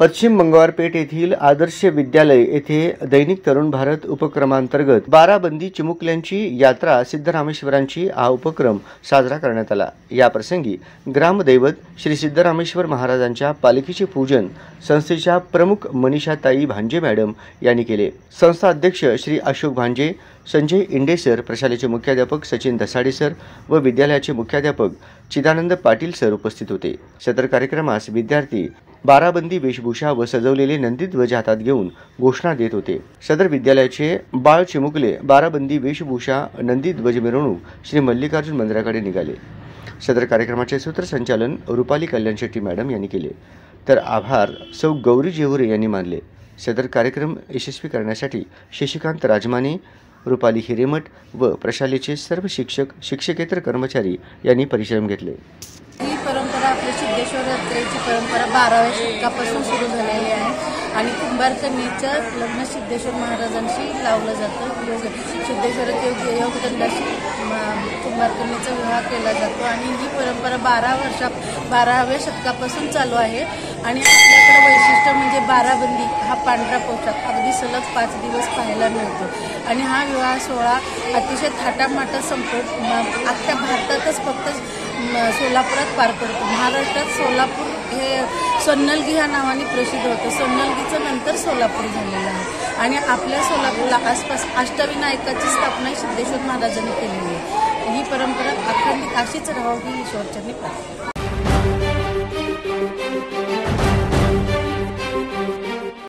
पश्चिम मंगळवारपेठ येथील आदर्श विद्यालय येथे दैनिक तरुण भारत उपक्रमांतर्गत बाराबंदी चिमुकल्यांची यात्रा सिद्धरामेश्वरांची हा उपक्रम साजरा करण्यात आला। या प्रसंगी ग्रामदैवत श्री सिद्धरामेश्वर महाराजांच्या पालखीचे पूजन संस्थेच्या प्रमुख मनीषाताई भांजे मॅडम यांनी केले। संस्था अध्यक्ष श्री अशोक भांजे, संजय इंडे सर, प्रशालेचे मुख्याध्यापक सचिन दसाडे सर व विद्यालयाचे मुख्याध्यापक चिदानंद पाटील सर उपस्थित होते। सदर कार्यक्रमास विद्यार्थी बाराबंदी वेशभूषा व सजवलेले नंदीध्वज हातात घेऊन घोषणा देत होते। सदर विद्यालयाचे बाळ चिमुकले बाराबंदी वेशभूषा नंदीध्वज मिरवणूक श्री मल्लिकार्जुन मंदिराकडे निघाले। सदर कार्यक्रमाचे सूत्रसंचालन रुपाली कल्याण शेट्टी मॅडम यांनी केले, तर आभार सौ गौरी जेहुरे यांनी मानले। सदर कार्यक्रम यशस्वी करण्यासाठी शशिकांत राजमाने, रुपाली हिरेमठ व प्रशालेचे सर्व शिक्षक शिक्षकेतर कर्मचारी यांनी परिश्रम घेतले। ही परंपरा आपली सिद्धेश्वर यात्रेची परंपरा 12व्या शतकापासून सुरू झालेली आहे आणि कुंभारकन्येचं लग्न सिद्धेश्वर महाराजांशी लावलं जातं। सिद्धेश्वरात योगदंडाशी कुंभारकन्येचा विवाह केला जातो आणि ही परंपरा 12व्या शतकापासून चालू आहे। आणि आपल्याकडे वैशिष्ट्य म्हणजे बाराबंदी हा पांढरा पोशाख अगदी सलग 5 दिवस पाहायला मिळतो आणि हा विवाह सोहळा अतिशय थाटामाटात संपतो। अख्ख्या भारतातच फक्त सोलापुरात पार पडतो। महाराष्ट्रात सोलापूर हे सोन्नलगी ह्या नावाने प्रसिद्ध होतं। सोन्नलगीचं नंतर सोलापूर झालेलं आहे आणि आपल्या सोलापूरला आसपास अष्टविनायकाची स्थापना सिद्धेश्वर महाराजांनी केलेली आहे। ही परंपरा अखंडित अशीच राहावी ही ईश्वरचरणी प्रार्थना।